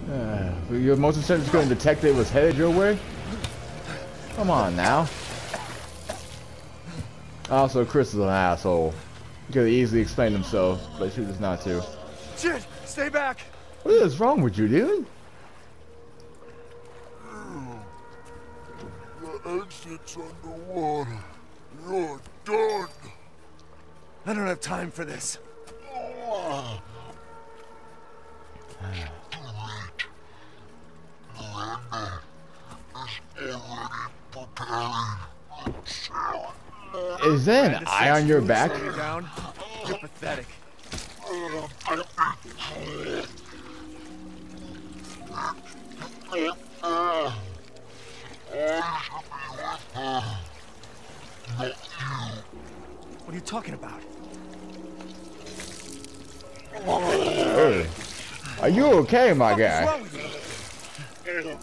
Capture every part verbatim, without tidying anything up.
Uh, your motion sensor couldn't detect it was headed your way? Come on now. Also, Chris is an asshole. He could have easily explained himself, but he chooses not to. Shit! Stay back! What is wrong with you, dude? The exit's underwater. You're done. I don't have time for this. Is that an eye on your back? You down? You're pathetic. What are you talking about? Hey. Are you okay, my guy? What's wrong with you?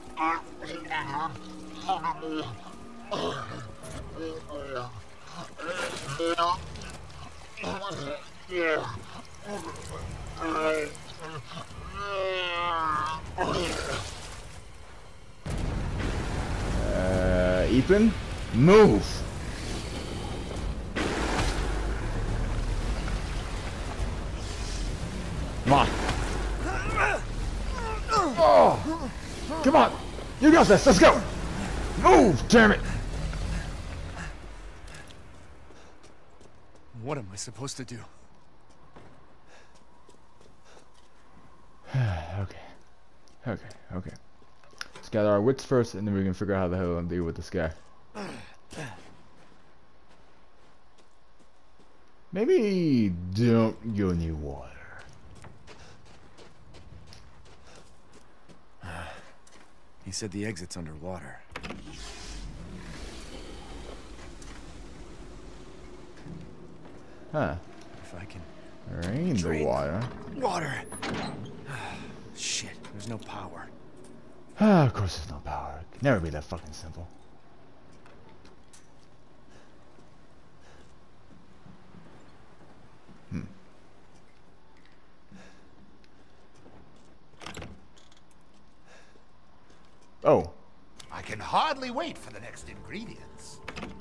Uh, Ethan, move. Come on. Oh, come on. You got this. Let's go. Move, damn it. What am I supposed to do? Okay. Okay. Okay. Let's gather our wits first, and then we can figure out how the hell to deal with this guy. Maybe don't go near water. He said the exit's underwater. Huh. If I can... Rain the Drain. water. Water! Shit, there's no power. Ah, of course there's no power. It can never be that fucking simple. Hmm. Oh. I can hardly wait for the next ingredients.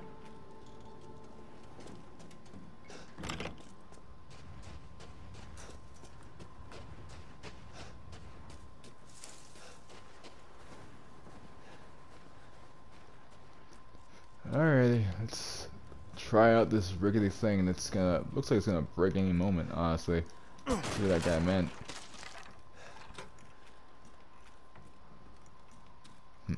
Alrighty, let's try out this rickety thing that's gonna, looks like it's gonna break any moment, honestly. See what that guy meant. Hmm.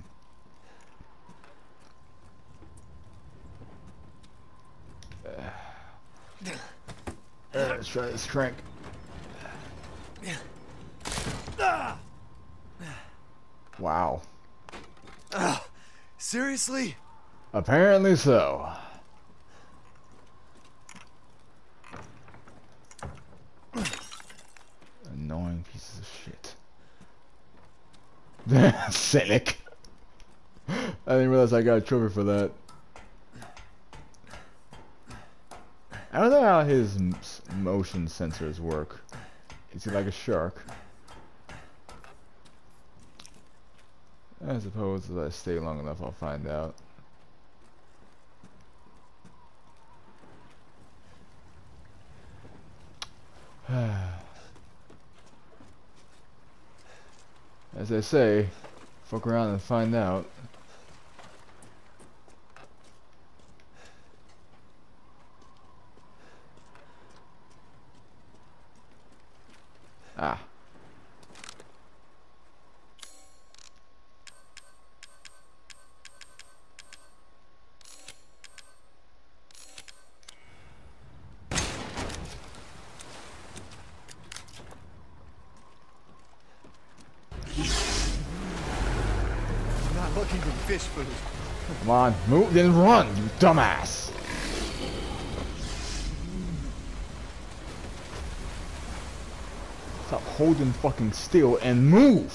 Uh, let's try this crank. Wow. Uh, seriously? Apparently so. Annoying pieces of shit. Cynic. I didn't realize I got a trophy for that. I don't know how his m motion sensors work. Is he like a shark? I suppose if I stay long enough I'll find out. As I say, fuck around and find out. Ah. Looking for fish food. Come on, move, then run, you dumbass! Stop holding fucking still and move!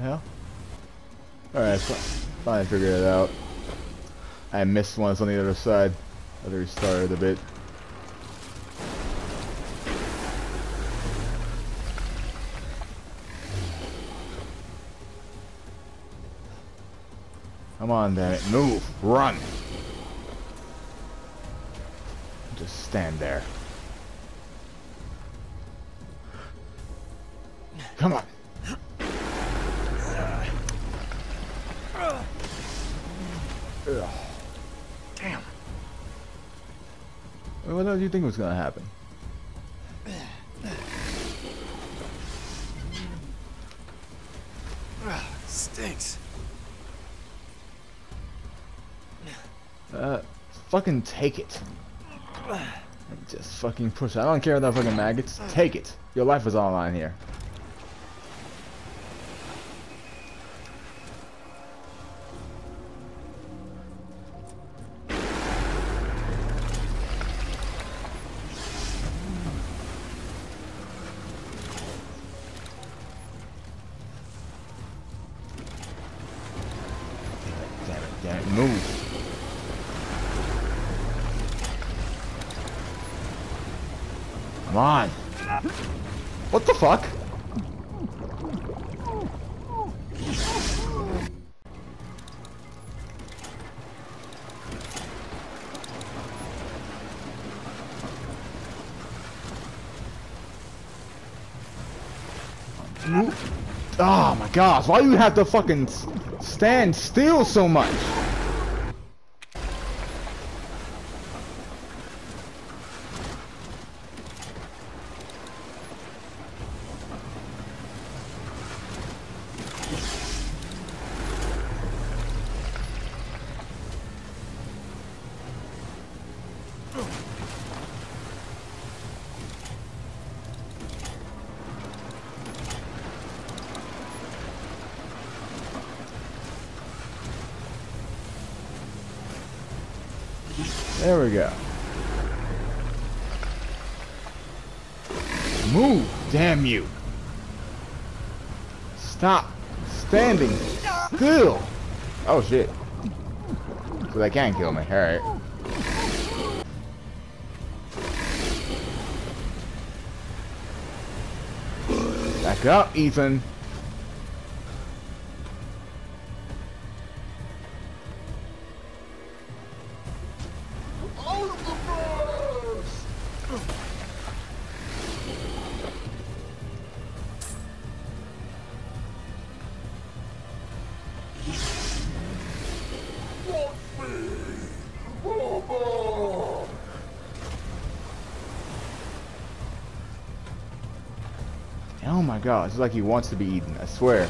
hell? Alright, so finally figured it out. I missed one, it's on the other side. I restarted a bit. Come on, damn it. Move. Run. Just stand there. Come on. Ugh. Damn. What else do you think was gonna happen? Stinks. Uh, fucking take it. Just fucking push it. I don't care about fucking maggots. Take it. Your life is on the line here. Damn it, damn it, move. Come on. What the fuck? Oh my gosh, why do you have to fucking stand still so much? There we go. Move, damn you. Stop standing still. Oh shit. So they can kill me, alright. Back up, Ethan. Oh my god, it's like he wants to be eaten, I swear.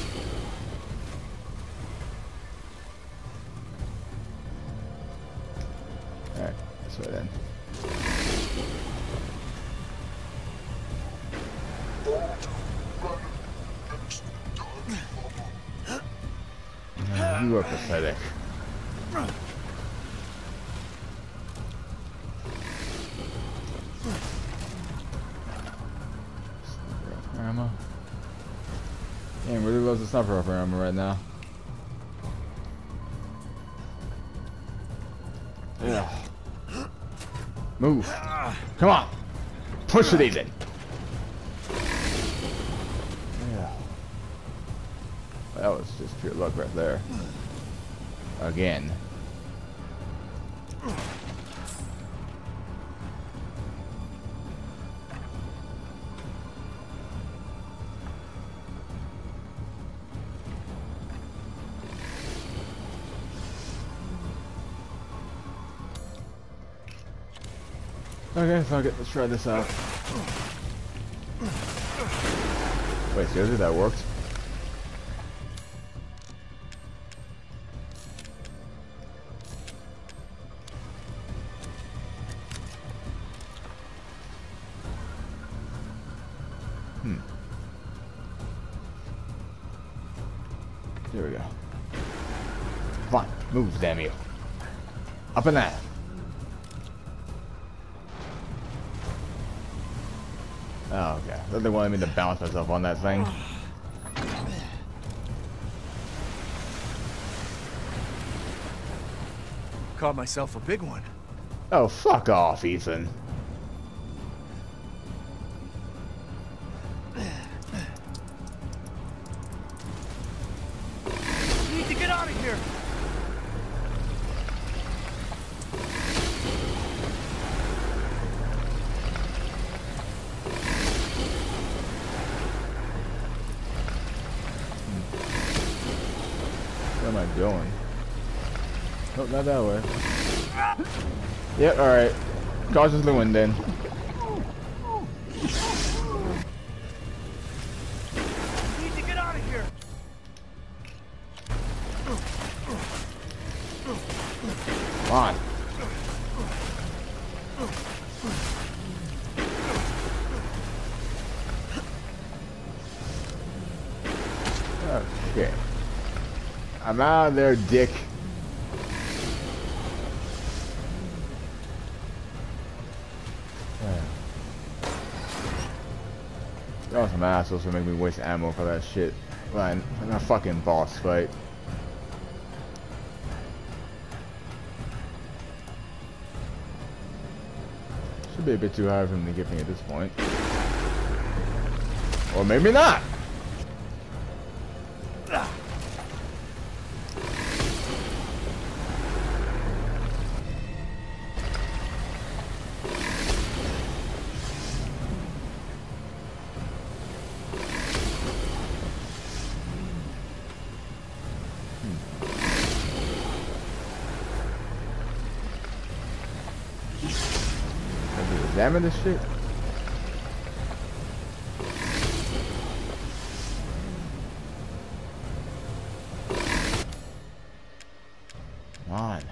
Alright, this way then. You are pathetic. Ammo. Damn, really loves the sniper rifle ammo right now. Ugh. Move. Come on. Push it, Ethan. Yeah. That was just pure luck right there. Again. Okay, fuck it. Let's try this out. Wait, seriously, that worked? Hmm. There we go. Come on, move, damn you. Up and that. Oh, okay. They wanted me to bounce myself on that thing. caught myself a big one. Oh, fuck off, Ethan. Need to get out of here. Where am I going? Nope, not that way. Yep, alright. Cautiously wind then. Need to get out of here. Come on. Okay. I'm out of there, dick. Y'all some assholes to make me waste ammo for that shit. Like, in a fucking boss fight. Should be a bit too hard for him to get me at this point. Or maybe not! Examine this shit. Come on.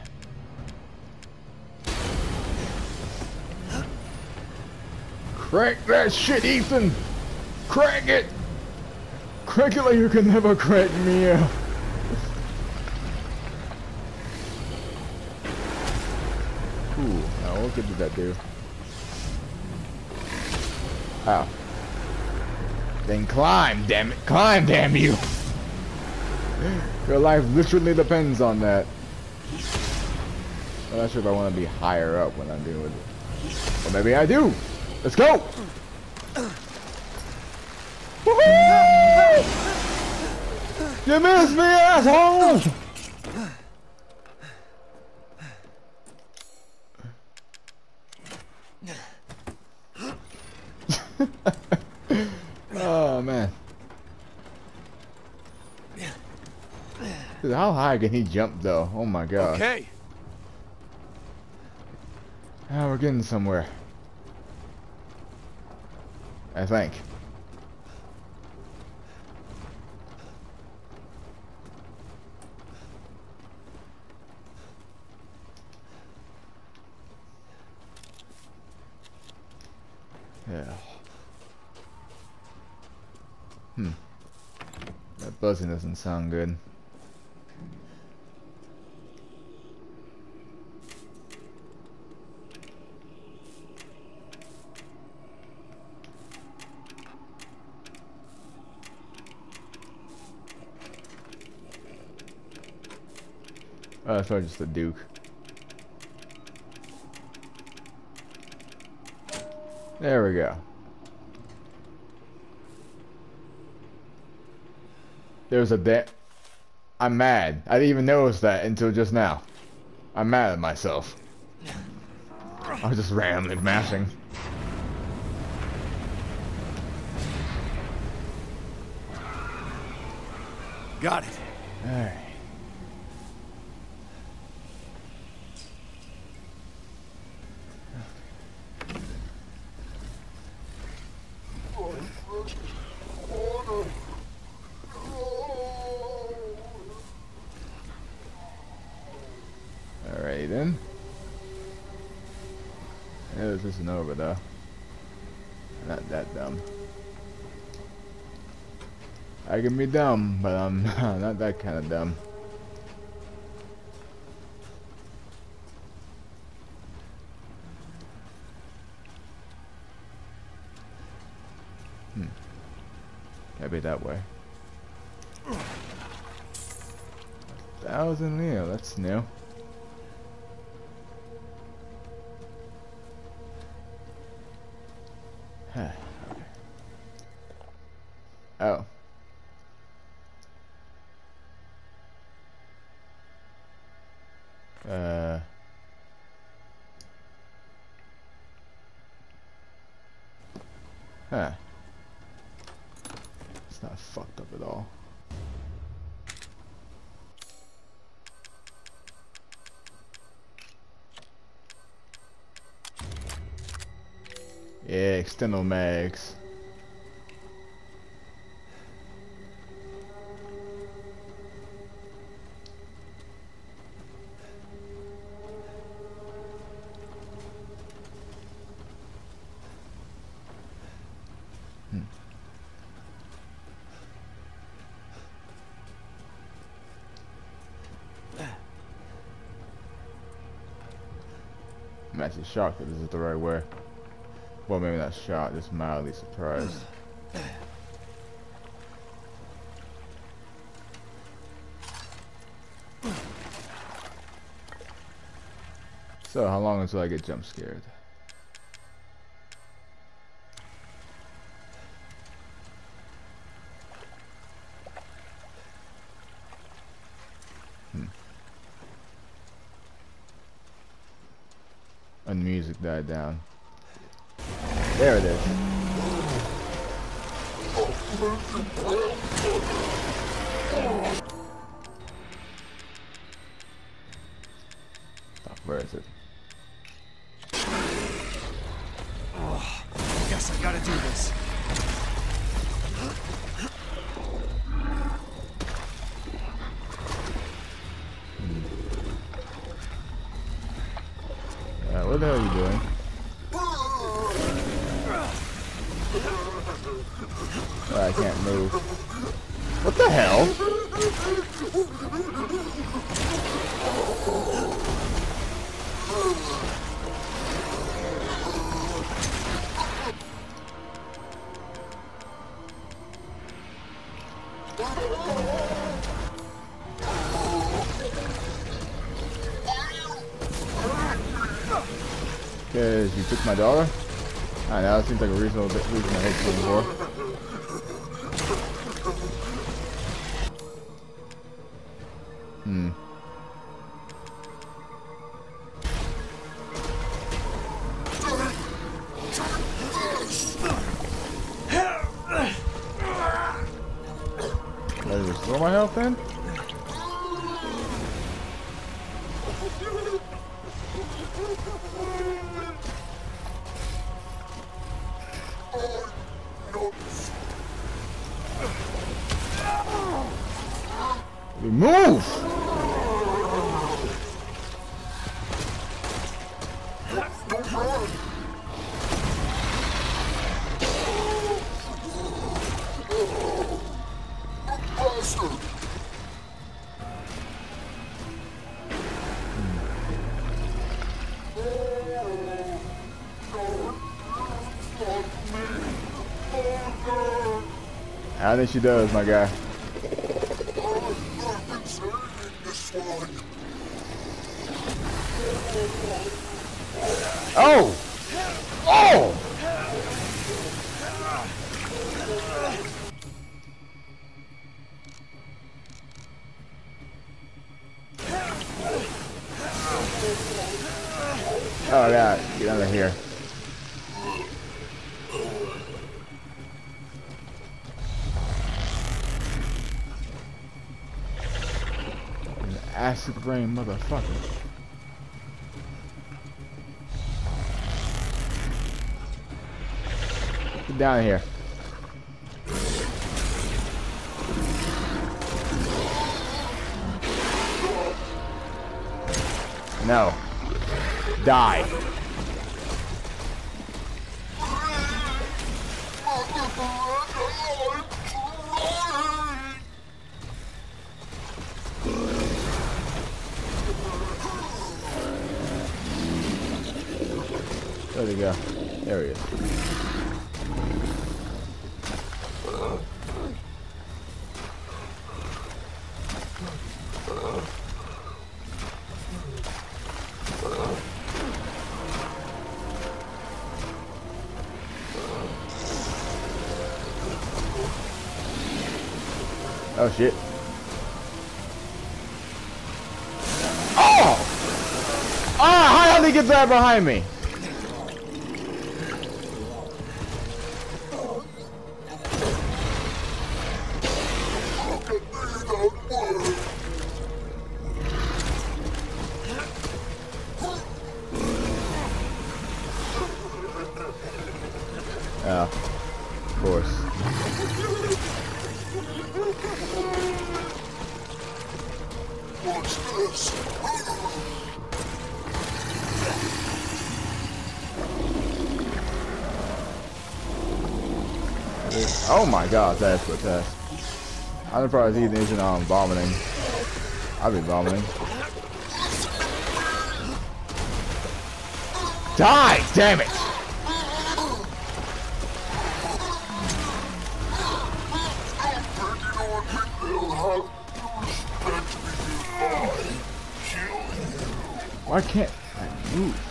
Crank that shit, Ethan! Crank it! Crank it like you can never crank me out. Ooh, now what good did that do? Oh. Then climb, damn it. Climb, damn you! Your life literally depends on that. I'm not sure if I want to be higher up when I'm doing it. Or maybe I do! Let's go! Woohoo! You missed me, asshole! Oh man. Dude, how high can he jump though? Oh my god. Okay. Ah, we're getting somewhere. I think. Yeah. Hmm. That buzzing doesn't sound good. Oh, that's probably just a Duke. There we go. There's a da- I'm mad. I didn't even notice that until just now. I'm mad at myself. I was just randomly mashing. Got it. Alright. Alright then. Yeah, this isn't over though. Not that dumb. I can be dumb, but I'm not that kind of dumb. Hmm. Can't be that way. Thousand Leo, that's new. Okay. Oh. Uh. Huh. It's not fucked up at all. Yeah, external mags. Hmm. I'm actually shocked that this is the right way. Well, maybe not shocked, just mildly surprised. So, how long until I get jump scared? Hmm. And the music died down. There it is. Oh, where is it? Oh, guess I gotta do this. Uh, what the hell are you doing? Oh, I can't move. What the hell? Because you took my dollar? I know, that seems like a reasonable reason to hate you more. Hmm. Did I restore my health then? Move! I think she does, my guy. Oh! Oh! Oh god, get out of here. An acid rain motherfucker. Get down here. No. Die. Where'd he go? There he is. Oh shit. Oh! Ah, how did he get that behind me? Yeah, of course. Watch this. Oh my god, that's what that's. I'm surprised Ethan isn't on vomiting. I've been vomiting. Die! Damn it! Why can't I move?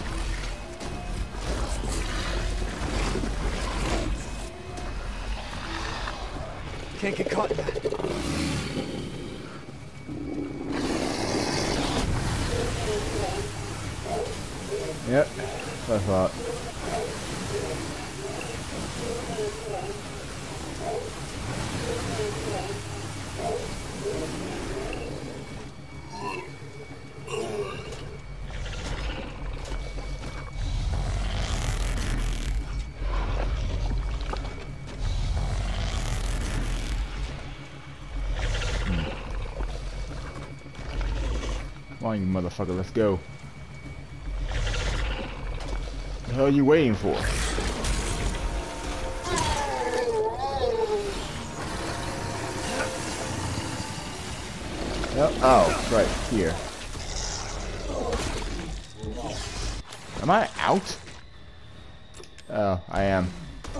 Can't get caught in that. Yep, that's what I thought. Come on, you motherfucker, let's go. What the hell are you waiting for? Yep. Oh, right here. Am I out? Oh, I am.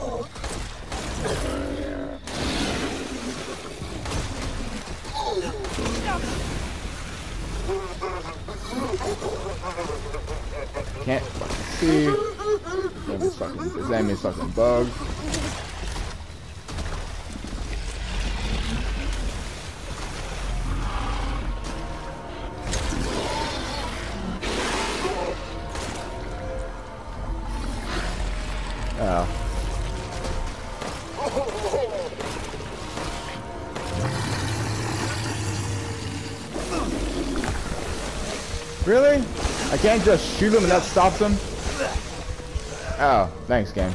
Can't fucking see. This enemy's fucking, this enemy's fucking bugged. Oh. Really? I can't just shoot him and that stops him? Oh, thanks, game.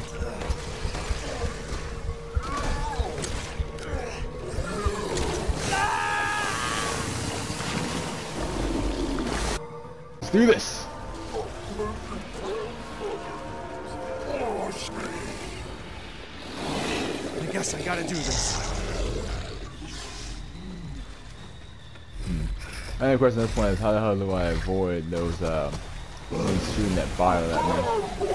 Let's do this. I guess I gotta do this. The only question at this point is how the hell do I avoid those uh things shooting that fire at me?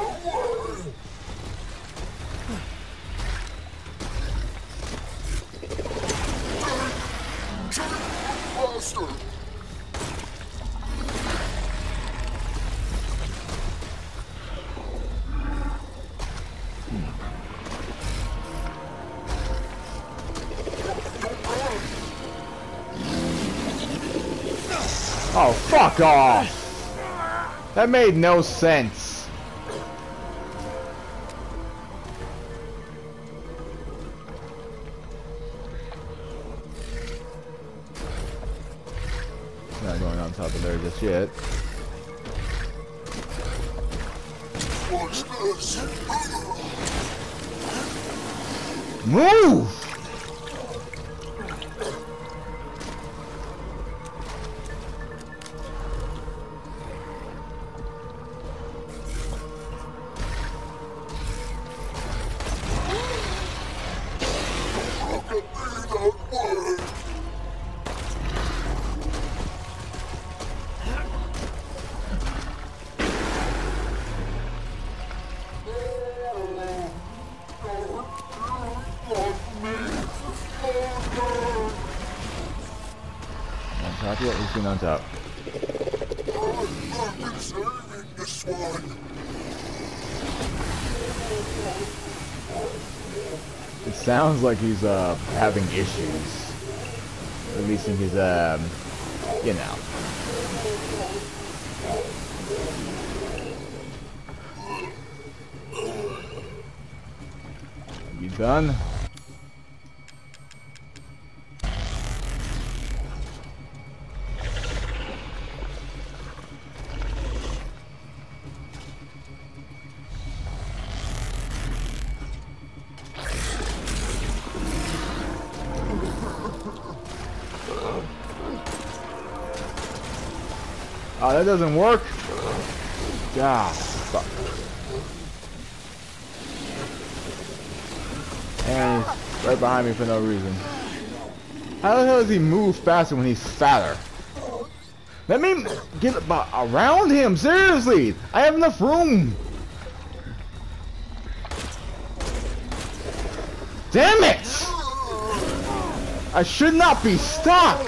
Oh, fuck off! That made no sense. Not going on top of there just yet. Watch this. Move! Top yet? He's been on top. I've been saving this one. It sounds like he's uh having issues. releasing his, um, you know. You done? Oh, that doesn't work. God, fuck. And he's right behind me for no reason. How the hell does he move faster when he's fatter? Let me get around him, seriously! I have enough room! Damn it! I should not be stuck!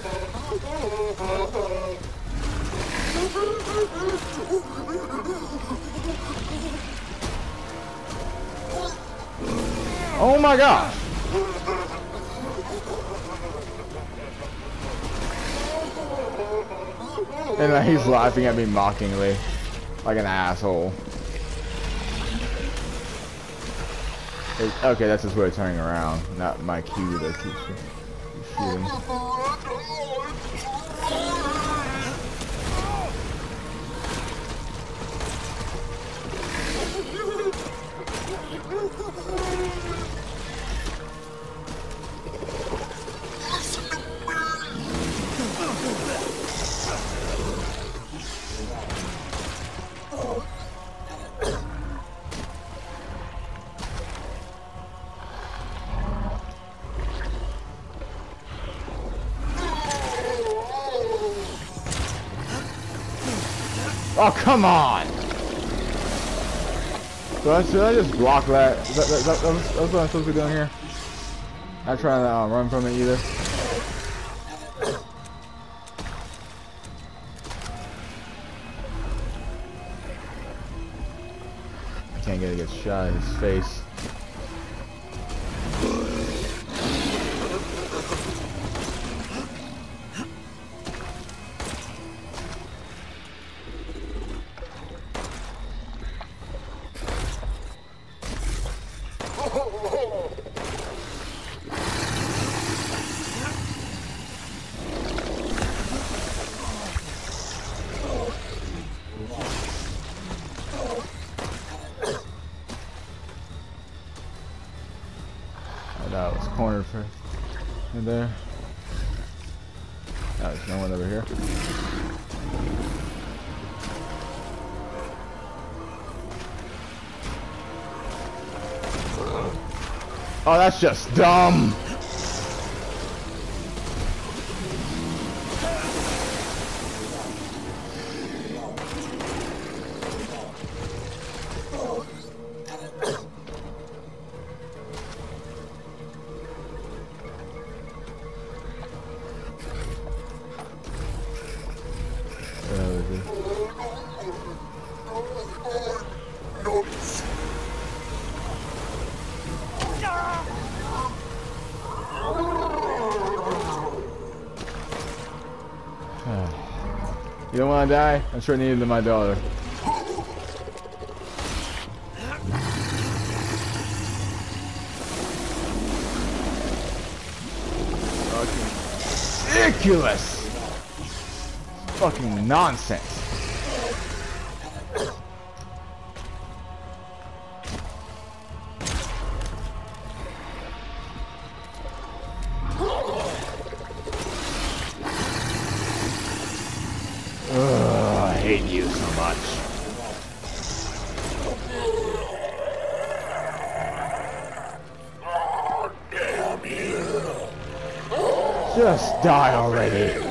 Oh my gosh! And uh, he's laughing at me mockingly, like an asshole. It, okay, that's his way of turning around, not my cue to keep shooting. Oh, come on! So I, should I just block that? Is that, that, that, that was, that's what I'm supposed to be doing here? Not trying to uh, run from it either. I can't get to get shot in his face. That was cornered for in there. Oh, there's no one over here. Oh, that's just dumb. You don't want to die? I'm sure neither did my daughter. Fucking ridiculous! Fucking nonsense. Ugh, I hate you so much. Oh, damn you. Just die already.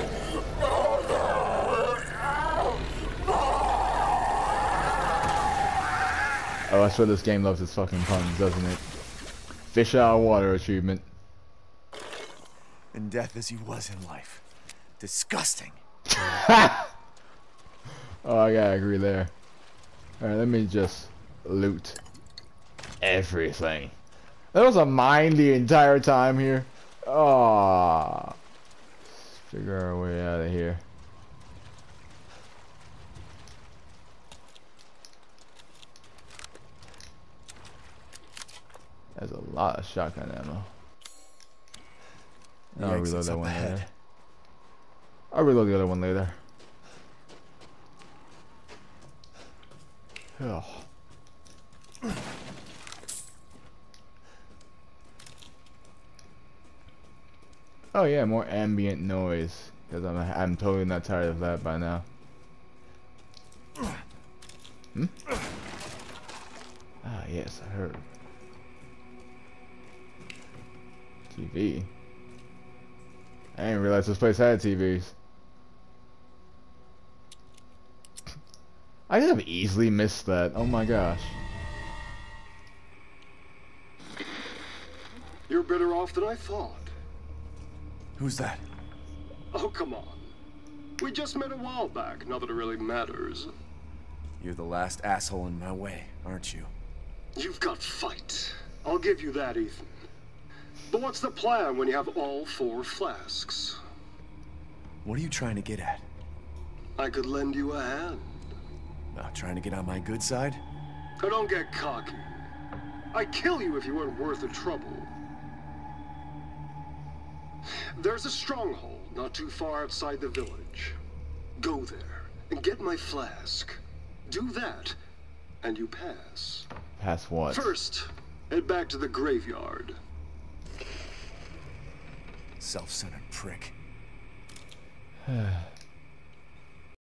Oh, that's what this game loves, its fucking puns, doesn't it? Fish out of water achievement. In death as he was in life. Disgusting. Oh, I gotta agree there. Alright, let me just loot everything. There was a mine the entire time here. Oh. Figure our way out of here. There's a lot of shotgun ammo. The I'll exit's reload that up one ahead. later. I'll reload the other one later. Ugh. Oh yeah, more ambient noise. Because I'm I'm totally not tired of that by now. Hmm? Ah yes, I heard. T V. I didn't realize this place had T Vs. I could have easily missed that. Oh my gosh. You're better off than I thought. Who's that? Oh, come on. We just met a while back, not that it really matters. You're the last asshole in my way, aren't you? You've got fight. I'll give you that, Ethan. But what's the plan when you have all four flasks? What are you trying to get at? I could lend you a hand. Uh, trying to get on my good side? Now don't get cocky. I'd kill you if you weren't worth the trouble. There's a stronghold not too far outside the village. Go there and get my flask. Do that, and you pass. Pass what? First, head back to the graveyard. Self-centered prick.